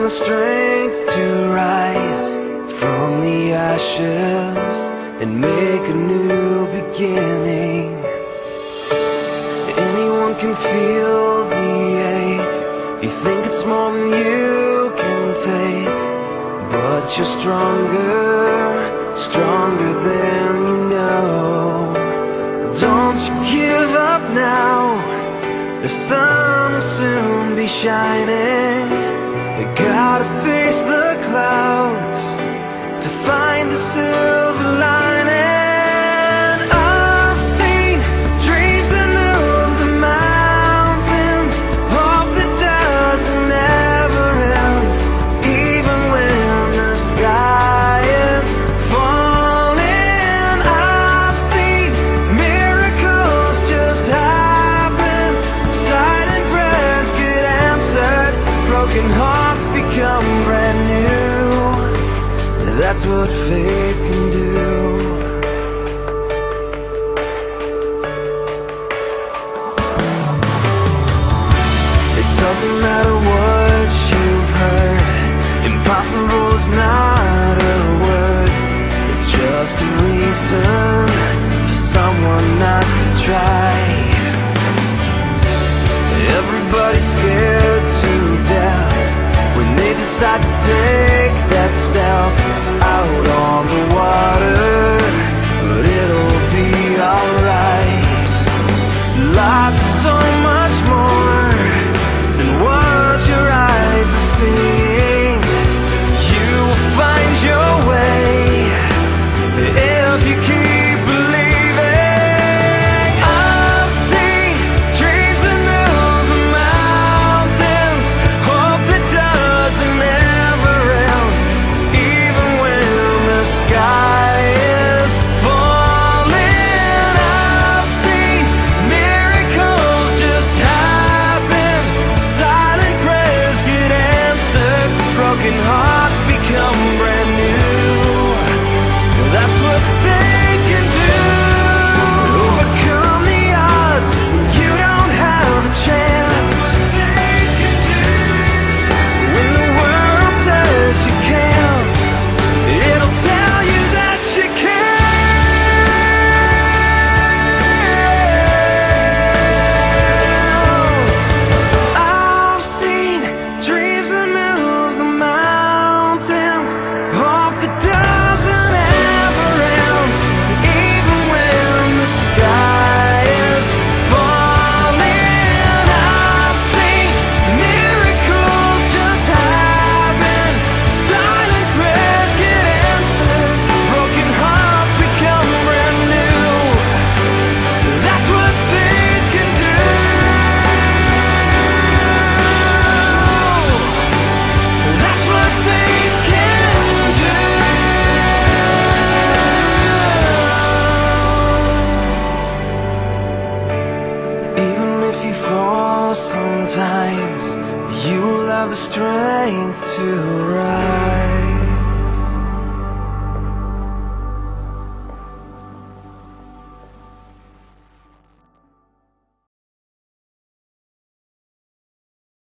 the strength to rise from the ashes and make a new beginning. Anyone can feel the ache. You think it's more than you can take, but you're stronger, stronger than you know. Don't you give up now. The sun will soon be shining. You gotta face the clouds to find the silver lining. I've seen dreams that move the mountains, hope that doesn't ever end, even when the sky is falling. I've seen miracles just happen, silent prayers get answered, broken hearts become brand new. That's what faith can do. It doesn't matter what you've heard, impossible is not a word. It's just a reason for someone not to try. Everybody's scared to death when they decide to take that step out on the water, but it'll be alright. Life is so much more than what your eyes are seeing. You will find your way if you keep believing. I've seen dreams that move the mountains, hope that doesn't ever end, even when the sky is falling. I've seen miracles just happen, silent prayers get answered, broken hearts become brand new. That's what faith can do. Overcome the odds when you don't have a chance. Faith can do. When the world says you can't, it'll tell you that you can. I've seen dreams that move the mountains, hope that doesn't ever end, even when the sky is falling. I've seen miracles just happen, silent prayers get answered, broken hearts become brand new. That's what faith can do. That's what faith can do. Even if you fall sometimes, you will have the strength to rise.